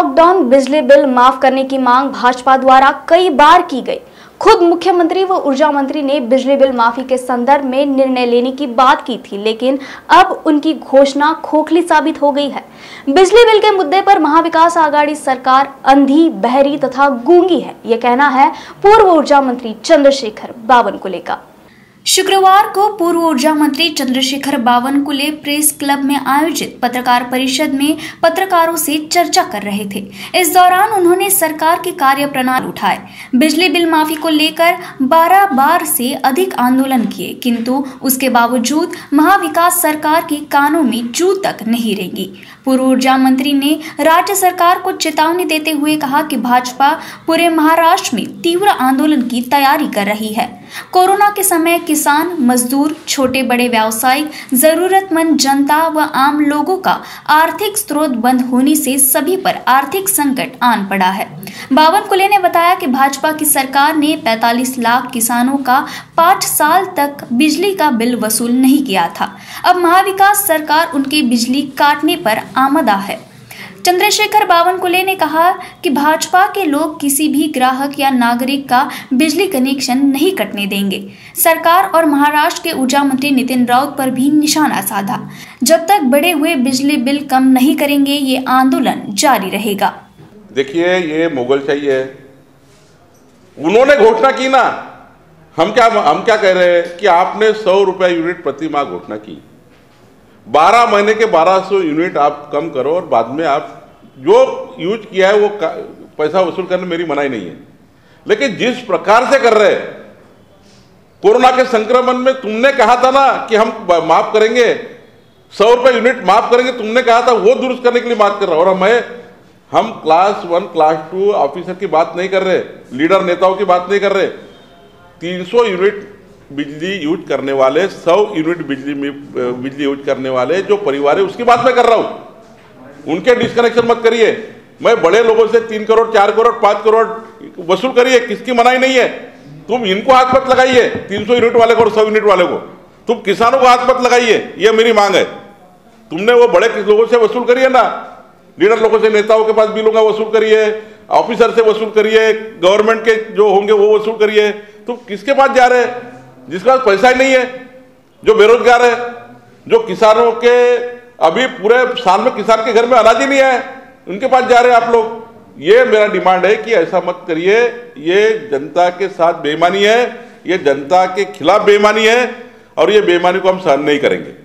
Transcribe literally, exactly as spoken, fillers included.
Lockdown बिजली bill माफ करने की मांग भाजपा द्वारा कई बार की गई। खुद मुख्यमंत्री व ऊर्जा मंत्री ने बिजली बिल माफी के संदर्भ में निर्णय लेने की बात की थी, लेकिन अब उनकी घोषणा खोखली साबित हो गई है। बिजली बिल के मुद्दे पर महाविकास आघाड़ी सरकार अंधी, बहरी तथा गूंगी है, यह कहना है पूर्व ऊर्जा मंत्री चंद्रशेखर बावनकुले का। शुक्रवार को पूर्व ऊर्जा मंत्री चंद्रशेखर बावनकुले प्रेस क्लब में आयोजित पत्रकार परिषद में पत्रकारों से चर्चा कर रहे थे। इस दौरान उन्होंने सरकार की कार्य प्रणाली उठाए। बिजली बिल माफी को लेकर बारह बार से अधिक आंदोलन किए, किंतु उसके बावजूद महाविकास सरकार की कानों में जू तक नहीं रेंगी। पूर्व ऊर्जा मंत्री ने राज्य सरकार को चेतावनी देते हुए कहा कि भाजपा पूरे महाराष्ट्र में तीव्र आंदोलन की तैयारी कर रही है। कोरोना के समय किसान, मजदूर, छोटे बड़े व्यवसायी, जरूरतमंद जनता व आम लोगों का आर्थिक स्रोत बंद होने से सभी पर आर्थिक संकट आन पड़ा है। बावनकुले ने बताया कि भाजपा की सरकार ने पैंतालीस लाख किसानों का पाँच साल तक बिजली का बिल वसूल नहीं किया था। अब महाविकास सरकार उनकी बिजली काटने पर आमदा है। चंद्रशेखर बावनकुले ने कहा कि भाजपा के लोग किसी भी ग्राहक या नागरिक का बिजली कनेक्शन नहीं कटने देंगे। सरकार और महाराष्ट्र के ऊर्जा मंत्री नितिन राउत पर भी निशाना साधा। जब तक बढ़े हुए बिजली बिल कम नहीं करेंगे, ये आंदोलन जारी रहेगा। देखिए, ये मुगलशाही है। उन्होंने घोषणा की ना, हम क्या हम क्या कह रहे हैं कि आपने सौ रुपया यूनिट प्रति माह घोषणा की, बारह महीने के बारह सौ यूनिट आप कम करो और बाद में आप जो यूज किया है वो पैसा वसूल करने मेरी मनाही नहीं है। लेकिन जिस प्रकार से कर रहे, कोरोना के संक्रमण में तुमने कहा था ना कि हम माफ करेंगे, सौ रुपये यूनिट माफ करेंगे, तुमने कहा था, वो दुरुस्त करने के लिए बात कर रहा हूं। और मैं हम class one class two officer की बात नहीं कर रहे, लीडर नेताओं की बात नहीं कर रहे। तीन सौ यूनिट बिजली यूज करने वाले, सौ यूनिट बिजली में बिजली यूज करने वाले जो परिवार है उसकी बात मैं कर रहा हूं। उनके डिस्कनेक्शन मत करिए। मैं बड़े लोगों से तीन करोड़ चार करोड़ पांच करोड़ वसूल करिए, किसकी मनाही नहीं है। तुम इनको हाथ मत लगाइए, तीन सौ यूनिट वाले को और सौ यूनिट वाले को। तुम किसानों को हाथ मत लगाइए, ये मेरी मांग है। तुमने वो बड़े लोगों से वसूल करिए ना, लीडर लोगों से, नेताओं के पास बिलों का वसूल करिए, ऑफिसर से वसूल करिए, गवर्नमेंट के जो होंगे वो वसूल करिए। तुम किसके पास जा रहे हैं? जिसके पास पैसा ही नहीं है, जो बेरोजगार है, जो किसानों के अभी पूरे साल में किसान के घर में अनाज ही नहीं है, उनके पास जा रहे हैं आप लोग। ये मेरा डिमांड है कि ऐसा मत करिए। ये जनता के साथ बेईमानी है, ये जनता के खिलाफ बेईमानी है और ये बेईमानी को हम सहन नहीं करेंगे।